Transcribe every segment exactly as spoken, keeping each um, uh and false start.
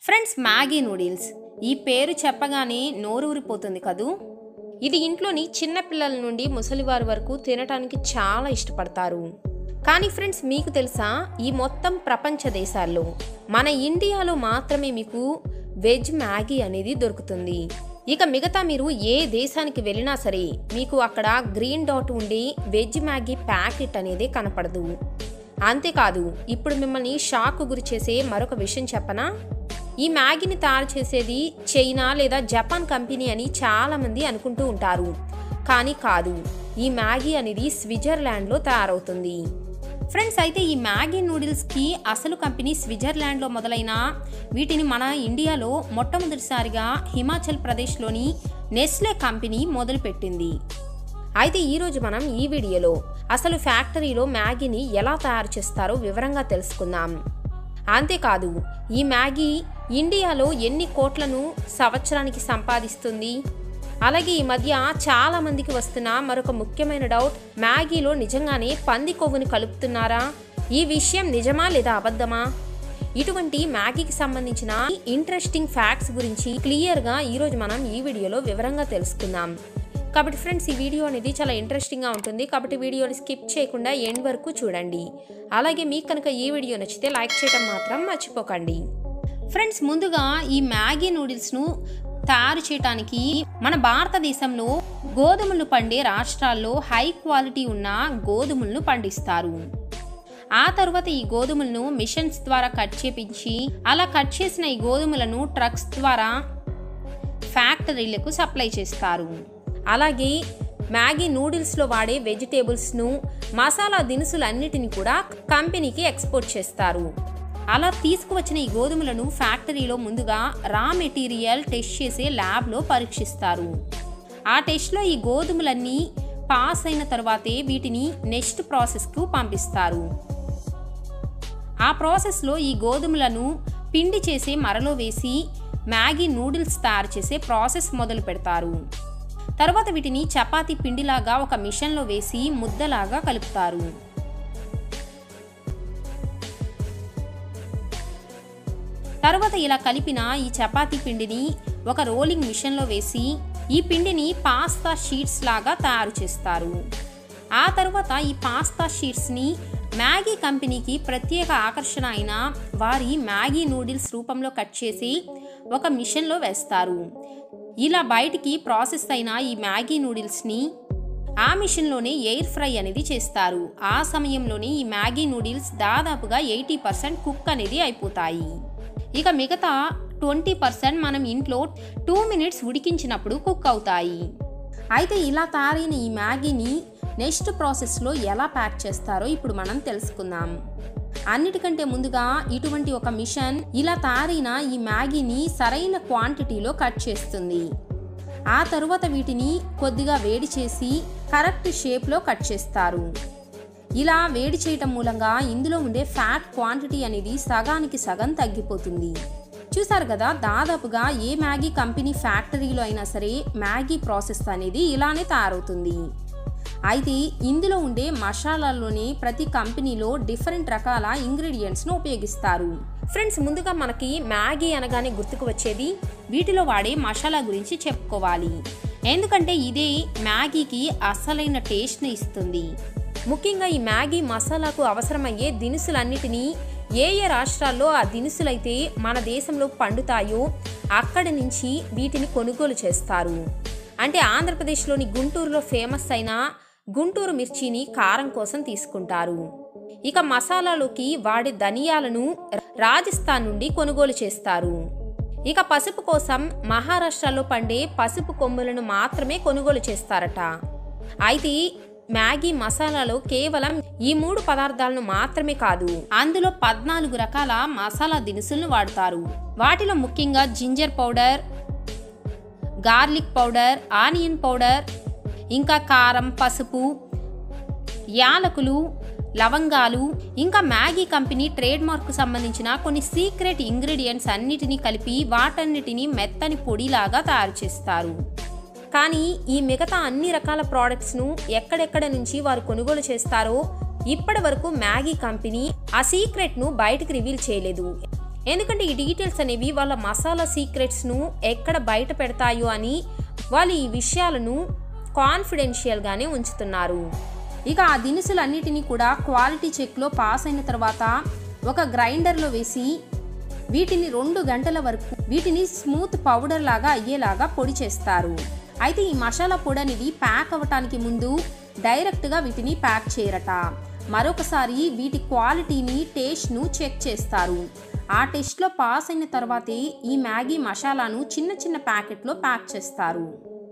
Friends, Maggi noodles ఈ పేరు చెప్పగానే నోరూరిపోతుంది కదూ. ఇది ఇంట్లోని చిన్న పిల్లల నుండి ముసలివారి వరకు తినటానికి చాలా ఇష్టపడతారు. కానీ ఫ్రెండ్స్, మీకు తెలుసా, ఈ మొత్తం ప్రపంచ దేశాల్లో మన ఇండియాలో మాత్రమే మీకు వెజ్ మ్యాగీ అనేది దొరుకుతుంది. ఇక మిగతా మీరు ఏ దేశానికి వెళ్ళినా సరే మీకు అక్కడ గ్రీన్ డాట్ ఉండి వెజ్ మ్యాగీ ప్యాకెట్ అనేది కనపడదు. అంతేకాదు, ఇప్పుడు మిమ్మల్ని షాక్ గురి చేసే మరొక విషయం చెప్పనా. ఈ మ్యాగీని తయారు చేసేది చైనా లేదా జపాన్ కంపెనీ అని చాలామంది అనుకుంటూ ఉంటారు. కానీ కాదు, ఈ మ్యాగీ అనేది స్విట్జర్లాండ్లో తయారవుతుంది. ఫ్రెండ్స్, అయితే ఈ మ్యాగీ నూడిల్స్కి అసలు కంపెనీ స్విట్జర్లాండ్లో మొదలైన వీటిని మన ఇండియాలో మొట్టమొదటిసారిగా హిమాచల్ ప్రదేశ్లోని నెస్లే కంపెనీ మొదలుపెట్టింది. అయితే ఈరోజు మనం ఈ వీడియోలో అసలు ఫ్యాక్టరీలో మ్యాగీని ఎలా తయారు చేస్తారో వివరంగా తెలుసుకుందాం. అంతేకాదు, ఈ మ్యాగీ ఇండియాలో ఎన్ని కోట్లను సంవత్సరానికి సంపాదిస్తుంది. అలాగే ఈ మధ్య చాలా మందికి వస్తున్న మరొక ముఖ్యమైన డౌట్, మ్యాగీలో నిజంగానే పంది కొవ్వుని కలుపుతున్నారా? ఈ విషయం నిజమా లేదా అబద్ధమా? ఇటువంటి మ్యాగీకి సంబంధించిన ఇంట్రెస్టింగ్ ఫ్యాక్ట్స్ గురించి క్లియర్గా ఈరోజు మనం ఈ వీడియోలో వివరంగా తెలుసుకుందాం. కాబట్టి ఫ్రెండ్స్, ఈ వీడియో అనేది చాలా ఇంట్రెస్టింగ్గా ఉంటుంది. కాబట్టి వీడియోని స్కిప్ చేయకుండా ఎండ్ వరకు చూడండి. అలాగే మీకు కనుక ఈ వీడియో నచ్చితే లైక్ చేయడం మాత్రం మర్చిపోకండి. ఫ్రెండ్స్, ముందుగా ఈ మ్యాగీ నూడిల్స్ను తయారు చేయడానికి మన భారతదేశంలో గోధుమలు పండే రాష్ట్రాల్లో హై క్వాలిటీ ఉన్న గోధుమలను పండిస్తారు. ఆ తర్వాత ఈ గోధుమలను మిషన్స్ ద్వారా కట్ చేపించి అలా కట్ చేసిన ఈ గోధుమలను ట్రక్స్ ద్వారా ఫ్యాక్టరీలకు సప్లై చేస్తారు. అలాగే మ్యాగీ నూడిల్స్లో వాడే వెజిటేబుల్స్ను, మసాలా దినుసులన్నిటిని కూడా కంపెనీకి ఎక్స్పోర్ట్ చేస్తారు. అలా తీసుకువచ్చిన ఈ గోధుమలను ఫ్యాక్టరీలో ముందుగా రా మెటీరియల్ టెస్ట్ చేసే ల్యాబ్లో పరీక్షిస్తారు. ఆ టెస్ట్లో ఈ గోధుమలన్నీ పాస్ అయిన తర్వాతే వీటిని నెక్స్ట్ ప్రాసెస్కు పంపిస్తారు. ఆ ప్రాసెస్లో ఈ గోధుమలను పిండి చేసే మరలో వేసి మ్యాగీ నూడిల్స్ తయారు చేసే ప్రాసెస్ మొదలు పెడతారు. తర్వాత వీటిని చపాతీ పిండిలాగా ఒక మిషన్లో వేసి ముద్దలాగా కలుపుతారు. తర్వాత ఇలా కలిపిన ఈ చపాతీ పిండిని ఒక రోలింగ్ మిషన్లో వేసి ఈ పిండిని పాస్తా షీట్స్ లాగా తయారు చేస్తారు. ఆ తర్వాత ఈ పాస్తా షీట్స్ని మ్యాగీ కంపెనీకి ప్రత్యేక ఆకర్షణ అయిన వారి మ్యాగీ నూడిల్స్ రూపంలో కట్ చేసి ఒక మిషన్లో వేస్తారు. ఇలా బయటికి ప్రాసెస్ అయిన ఈ మ్యాగీ నూడిల్స్ని ఆ మిషన్లోనే ఎయిర్ ఫ్రై అనేది చేస్తారు. ఆ సమయంలోనే ఈ మ్యాగీ నూడిల్స్ దాదాపుగా ఎయిటీ పర్సెంట్ కుక్ అనేది అయిపోతాయి. ఇక మిగతా ట్వంటీ పర్సెంట్ మనం ఇంట్లో టూ మినిట్స్ ఉడికించినప్పుడు కుక్ అవుతాయి. అయితే ఇలా తయారైన ఈ మ్యాగీని నెక్స్ట్ ప్రాసెస్లో ఎలా ప్యాక్ చేస్తారో ఇప్పుడు మనం తెలుసుకుందాం. అన్నిటికంటే ముందుగా ఇటువంటి ఒక మిషన్ ఇలా తయారైన ఈ మ్యాగీని సరైన క్వాంటిటీలో కట్ చేస్తుంది. ఆ తరువాత వీటిని కొద్దిగా వేడి చేసి కరెక్ట్ షేప్లో కట్ చేస్తారు. ఇలా వేడి చేయటం మూలంగా ఇందులో ఉండే ఫ్యాట్ క్వాంటిటీ అనేది సగానికి సగం తగ్గిపోతుంది. చూసారు కదా, దాదాపుగా ఏ మ్యాగీ కంపెనీ ఫ్యాక్టరీలో అయినా సరే మ్యాగీ ప్రాసెస్ అనేది ఇలానే తయారవుతుంది. అయితే ఇందులో ఉండే మసాలాల్లోనే ప్రతి కంపెనీలో డిఫరెంట్ రకాల ఇంగ్రీడియంట్స్ను ఉపయోగిస్తారు. ఫ్రెండ్స్, ముందుగా మనకి మ్యాగీ అనగానే గుర్తుకు వచ్చేది వీటిలో వాడే మసాలా గురించి చెప్పుకోవాలి. ఎందుకంటే ఇదే మ్యాగీకి అసలైన టేస్ట్ని ఇస్తుంది. ముఖ్యంగా ఈ మ్యాగీ మసాలాకు అవసరమయ్యే దినుసులన్నిటినీ ఏ ఏ రాష్ట్రాల్లో ఆ దినుసులైతే మన దేశంలో పండుతాయో అక్కడి నుంచి వీటిని కొనుగోలు చేస్తారు. అంటే ఆంధ్రప్రదేశ్లోని గుంటూరులో ఫేమస్ అయిన గుంటూరు మిర్చిని కారం కోసం తీసుకుంటారు. ఇక మసాలాలోకి వాడే ధనియాలను రాజస్థాన్ నుండి కొనుగోలు చేస్తారు. ఇక పసుపు కోసం మహారాష్ట్రలో పండే పసుపు కొమ్ములను మాత్రమే కొనుగోలు చేస్తారట. అయితే మ్యాగీ మసాలాలో కేవలం ఈ మూడు పదార్థాలను మాత్రమే కాదు, అందులో పద్నాలుగు రకాల మసాలా దినుసులను వాడతారు. వాటిలో ముఖ్యంగా ginger powder, garlic powder, onion powder, ఇంకా కారం, పసుపు, యాలకులు, లవంగాలు, ఇంకా మ్యాగీ కంపెనీ ట్రేడ్ మార్క్ సంబంధించిన కొన్ని సీక్రెట్ ఇంగ్రీడియంట్స్ అన్నిటినీ కలిపి వాటన్నిటిని మెత్తని పొడిలాగా తయారు చేస్తారు. కానీ ఈ మిగతా అన్ని రకాల ప్రోడక్ట్స్ను ఎక్కడెక్కడ నుంచి వారు కొనుగోలు చేస్తారో ఇప్పటి వరకు మ్యాగీ కంపెనీ ఆ సీక్రెట్ను బయటకు రివీల్ చేయలేదు. ఎందుకంటే ఈ డీటెయిల్స్ అనేవి వాళ్ళ మసాలా సీక్రెట్స్ను ఎక్కడ బయట పెడతాయో అని వాళ్ళు ఈ విషయాలను కాన్ఫిడెన్షియల్గానే ఉంచుతున్నారు. ఇక ఆ దినుసులన్నిటినీ కూడా క్వాలిటీ చెక్లో పాస్ అయిన తర్వాత ఒక గ్రైండర్లో వేసి వీటిని రెండు గంటల వరకు వీటిని స్మూత్ పౌడర్ లాగా అయ్యేలాగా పొడి చేస్తారు. అయితే ఈ మసాలా పొడి అనేది ప్యాక్ అవ్వటానికి ముందు డైరెక్ట్గా వీటిని ప్యాక్ చేయరట. మరొకసారి వీటి క్వాలిటీని టేస్ట్ను చెక్ చేస్తారు. ఆ టెస్ట్లో పాస్ అయిన తర్వాతే ఈ మ్యాగీ మసాలాను చిన్న చిన్న ప్యాకెట్లో ప్యాక్ చేస్తారు.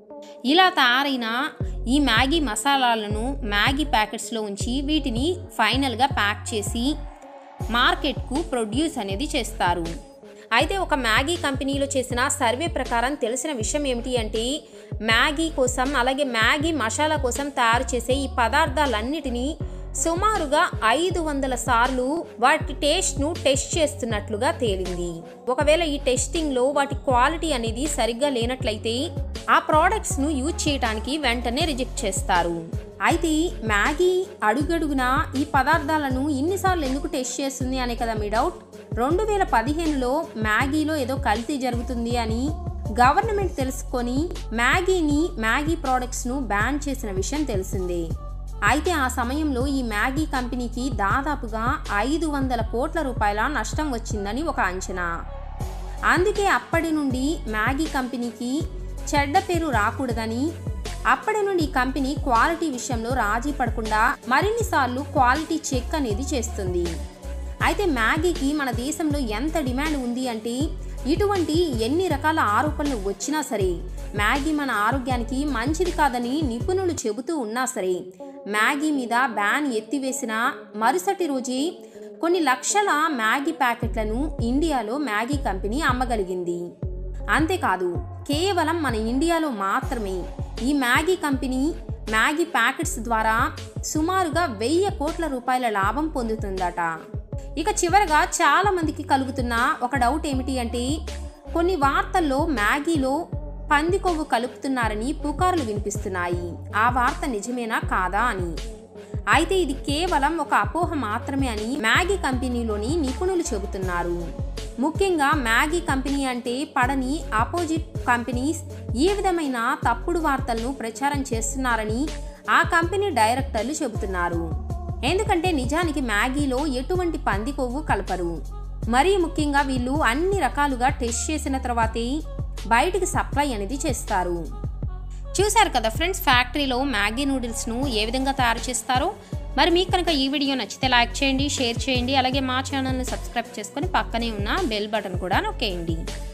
ఇలా తయారైన ఈ మ్యాగీ మసాలాలను మ్యాగీ ప్యాకెట్స్లో ఉంచి వీటిని ఫైనల్గా ప్యాక్ చేసి మార్కెట్కు ప్రొడ్యూస్ అనేది చేస్తారు. అయితే ఒక మ్యాగీ కంపెనీలో చేసిన సర్వే ప్రకారం తెలిసిన విషయం ఏమిటి అంటే మ్యాగీ కోసం అలాగే మ్యాగీ మసాలా కోసం తయారు చేసే ఈ పదార్థాలన్నిటినీ సుమారుగా ఐదు వందల సార్లు వాటి టేస్ట్ను టెస్ట్ చేస్తున్నట్లుగా తేలింది. ఒకవేళ ఈ టెస్టింగ్లో వాటి క్వాలిటీ అనేది సరిగ్గా లేనట్లయితే ఆ ప్రోడక్ట్స్ను యూజ్ చేయడానికి వెంటనే రిజెక్ట్ చేస్తారు. అయితే మ్యాగీ అడుగడుగున ఈ పదార్థాలను ఇన్నిసార్లు ఎందుకు టెస్ట్ చేస్తుంది అనే కదా మీ డౌట్. రెండు వేల పదిహేనులో మ్యాగీలో ఏదో కల్తీ జరుగుతుంది అని గవర్నమెంట్ తెలుసుకొని మ్యాగీని మ్యాగీ ప్రోడక్ట్స్ను బ్యాన్ చేసిన విషయం తెలిసిందే. అయితే ఆ సమయంలో ఈ మ్యాగీ కంపెనీకి దాదాపుగా ఐదు వందల కోట్ల రూపాయల నష్టం వచ్చిందని ఒక అంచనా. అందుకే అప్పటి నుండి మ్యాగీ కంపెనీకి చెడ్డ పేరు రాకూడదని అప్పటి నుండి ఈ కంపెనీ క్వాలిటీ విషయంలో రాజీ పడకుండా మరిన్నిసార్లు క్వాలిటీ చెక్ అనేది చేస్తుంది. అయితే మ్యాగీకి మన దేశంలో ఎంత డిమాండ్ ఉంది అంటే ఇటువంటి ఎన్ని రకాల ఆరోపణలు వచ్చినా సరే మ్యాగీ మన ఆరోగ్యానికి మంచిది కాదని నిపుణులు చెబుతూ ఉన్నా సరే మ్యాగీ మీద బ్యాన్ ఎత్తివేసిన మరుసటి రోజే కొన్ని లక్షల మ్యాగీ ప్యాకెట్లను ఇండియాలో మ్యాగీ కంపెనీ అమ్మగలిగింది. అంతేకాదు కేవలం మన ఇండియాలో మాత్రమే ఈ మ్యాగీ కంపెనీ మ్యాగీ ప్యాకెట్స్ ద్వారా సుమారుగా వెయ్యి కోట్ల రూపాయల లాభం పొందుతుందట. ఇక చివరగా చాలా మందికి కలుగుతున్న ఒక డౌట్ ఏమిటి అంటే కొన్ని వార్తల్లో మ్యాగీలో పంది కొవ్వు కలుపుతున్నారని పుకార్లు వినిపిస్తున్నాయి. ఆ వార్త నిజమేనా కాదా అని. అయితే ఇది కేవలం ఒక అపోహ మాత్రమే అని మ్యాగీ కంపెనీలోని నిపుణులు చెబుతున్నారు. ముఖ్యంగా మ్యాగీ కంపెనీ అంటే పడని ఆపోజిట్ కంపెనీస్ ఈ విధమైన తప్పుడు వార్తలను ప్రచారం చేస్తున్నారని ఆ కంపెనీ డైరెక్టర్లు చెబుతున్నారు. ఎందుకంటే నిజానికి మ్యాగీలో ఎటువంటి పంది కొవ్వు కలపరు. మరీ ముఖ్యంగా వీళ్ళు అన్ని రకాలుగా టెస్ట్ చేసిన తర్వాతే బయటికి సప్లై అనేది చేస్తారు. చూశారు కదా ఫ్రెండ్స్, ఫ్యాక్టరీలో మ్యాగీ నూడిల్స్ను ఏ విధంగా తయారు చేస్తారో. మరి మీకు కనుక ఈ వీడియో నచ్చితే లైక్ చేయండి, షేర్ చేయండి, అలాగే మా ఛానల్ని సబ్స్క్రైబ్ చేసుకొని పక్కనే ఉన్న బెల్ బటన్ కూడా నొక్కేయండి.